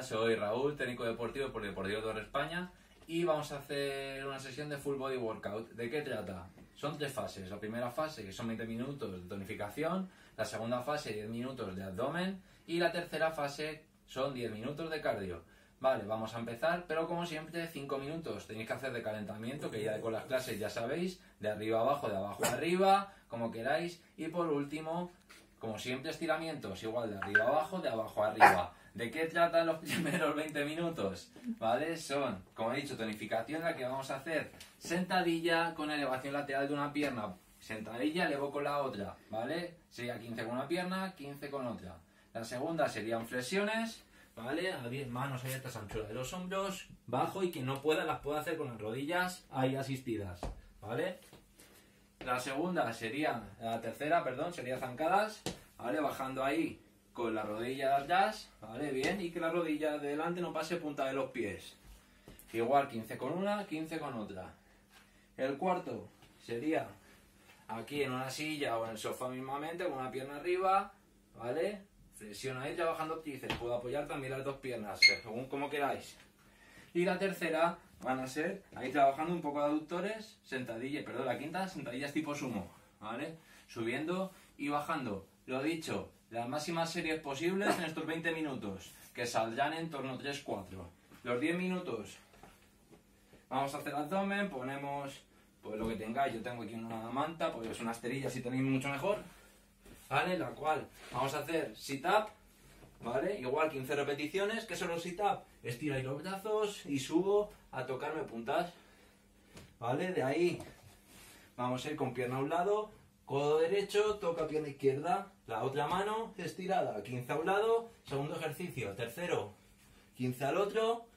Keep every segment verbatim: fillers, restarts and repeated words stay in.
soy Raúl, técnico deportivo por Deportivo Torre España y vamos a hacer una sesión de full body workout. ¿De qué trata? Son tres fases. La primera fase, que son veinte minutos de tonificación, la segunda fase, diez minutos de abdomen y la tercera fase son diez minutos de cardio. Vale, vamos a empezar, pero como siempre, cinco minutos tenéis que hacer de calentamiento, que ya con las clases ya sabéis, de arriba a abajo, de abajo a arriba, como queráis. Y por último, como siempre, estiramientos, igual de arriba a abajo, de abajo a arriba. ¿De qué tratan los primeros veinte minutos? ¿Vale? Son, como he dicho, tonificación, la que vamos a hacer sentadilla con elevación lateral de una pierna. Sentadilla, elevo con la otra, ¿vale? Sería quince con una pierna, quince con otra. La segunda serían flexiones, ¿vale? A diez manos abiertas a anchura de los hombros, bajo, y quien no pueda las puede hacer con las rodillas ahí asistidas, ¿vale? La segunda sería, la tercera, perdón, sería zancadas, ¿vale? Bajando ahí con la rodilla de atrás, ¿vale? Bien, y que la rodilla de delante no pase punta de los pies. Igual quince con una, quince con otra. El cuarto sería aquí en una silla o en el sofá mismamente, con una pierna arriba, ¿vale? Flexión ahí trabajando tríceps, puedo apoyar también las dos piernas, según como queráis. Y la tercera van a ser ahí trabajando un poco de aductores, sentadilla, perdón, la quinta, sentadillas tipo sumo, ¿vale? Subiendo y bajando. Lo dicho, las máximas series posibles en estos veinte minutos, que saldrán en torno a tres cuatro. Los diez minutos vamos a hacer abdomen, ponemos pues lo que tengáis. Yo tengo aquí una manta, pues una esterilla si tenéis mucho mejor, ¿vale? La cual vamos a hacer sit-up, ¿vale? Igual quince repeticiones. ¿Qué son los sit-up? Estiro ahí los brazos y subo a tocarme puntas, ¿vale? De ahí vamos a ir con pierna a un lado, codo derecho, toca pierna izquierda, la otra mano estirada, quince a un lado, segundo ejercicio, tercero, quince al otro,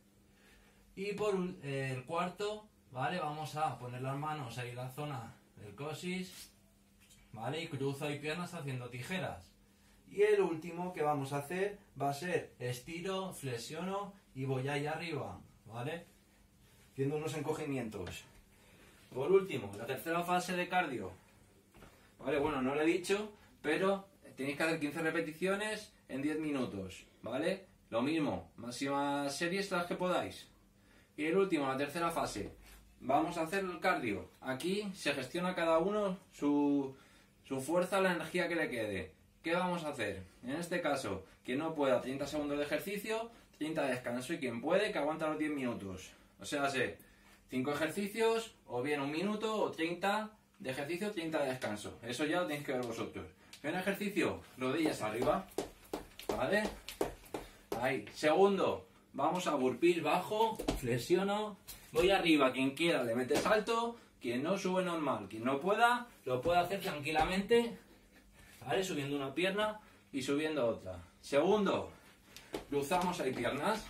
y por eh, el cuarto, ¿vale? Vamos a poner las manos ahí en la zona del coxis, ¿vale? Y cruzo ahí piernas haciendo tijeras. Y el último que vamos a hacer va a ser estiro, flexiono y voy ahí arriba, ¿vale? Haciendo unos encogimientos. Por último, la tercera fase de cardio. Vale, bueno, no lo he dicho, pero tenéis que hacer quince repeticiones en diez minutos, ¿vale? Lo mismo, máximas series las que podáis. Y el último, la tercera fase. Vamos a hacer el cardio. Aquí se gestiona cada uno su, su fuerza, la energía que le quede. ¿Qué vamos a hacer? En este caso, quien no pueda, treinta segundos de ejercicio, treinta de descanso, y quien puede, que aguanta los diez minutos. O sea, sé, cinco ejercicios, o bien un minuto, o treinta de ejercicio, treinta de descanso. Eso ya lo tenéis que ver vosotros. En ejercicio, rodillas arriba, ¿vale? Ahí. Segundo, vamos a burpees bajo, flexiono, voy arriba, quien quiera le mete salto, quien no sube normal, quien no pueda, lo puede hacer tranquilamente, ¿vale? Subiendo una pierna y subiendo otra. Segundo, cruzamos ahí piernas.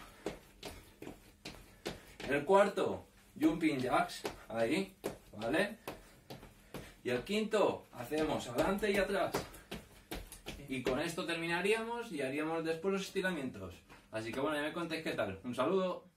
El cuarto, jumping jacks, ahí, ¿vale? Y el quinto, hacemos adelante y atrás. Y con esto terminaríamos y haríamos después los estiramientos. Así que bueno, ya me contéis qué tal. Un saludo.